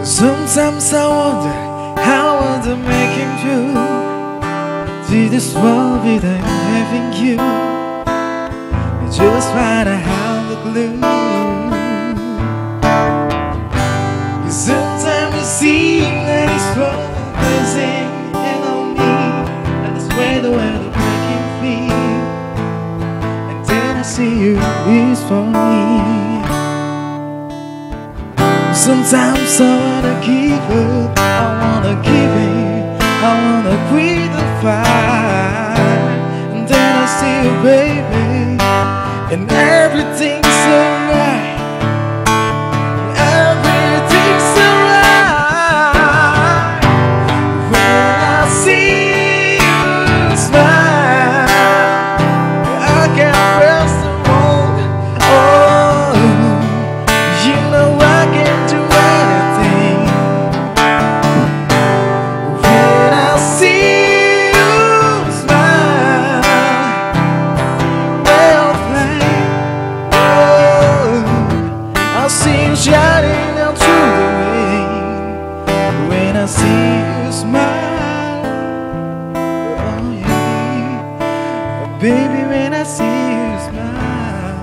Sometimes I wonder how would I make him through to this world without having you. Just try to have the glue. Sometimes you see that he's focusing in on me, and it's way the way to make him feel. And then I see you is for me. Sometimes I wanna give up, I wanna give in, I wanna quit the fight. And then I see you, baby, and everything's alright. Everything's alright when I see you smile. I can't press the wrong. Oh, you know I can do anything when I see you smile. Well, flame, oh, I see you shining down through the rain when I see you smile. Oh yeah, baby, when I see you smile.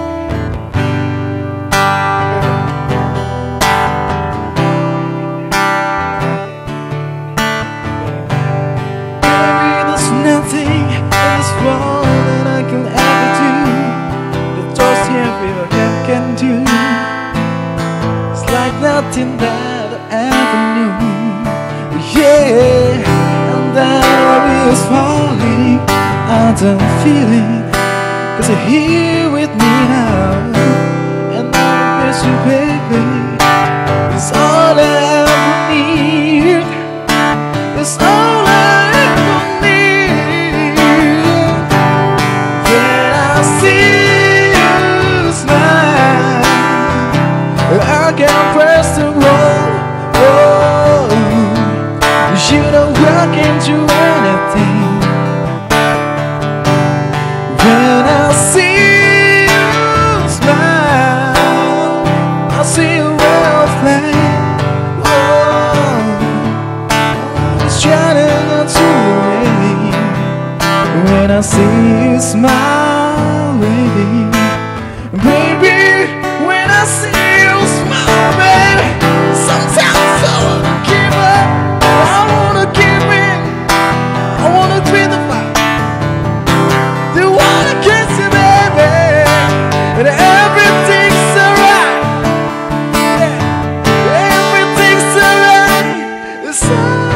Baby, there's nothing in this world that I can ever do that just here can do. It's like nothing that I ever knew. Yeah, and that I was falling out of feeling, 'cause you're here with me now, and I miss you, baby. It's all I ever need. It's all I ever need. When I see you smile, I can press the roll. Oh, you know I can do anything. When I see you smile, I see you well flame. Oh, it's shining out to the rain when I see you smile, baby. Baby, when I see you smile, baby. Sometimes I wanna give up, I wanna give in, I wanna quit the fight. They wanna kiss you, baby, and everything's alright. Yeah, everything's alright. It's alright.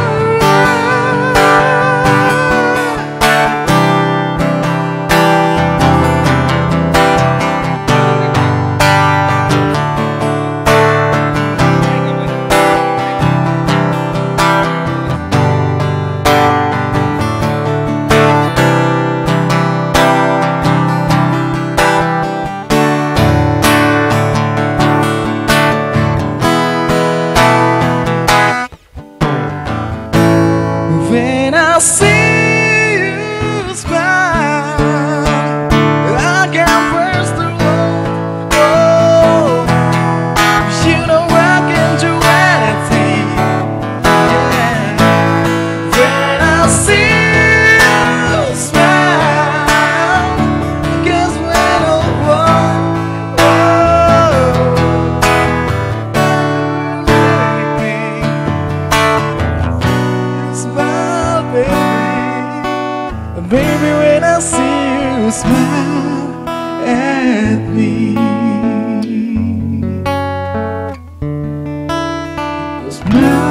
When I see you smile, I can press the road. Oh, you know I can do anything. Yeah, when I see you smile, 'cause when I walk, smile, baby. Baby, when I see you smile at me, smile.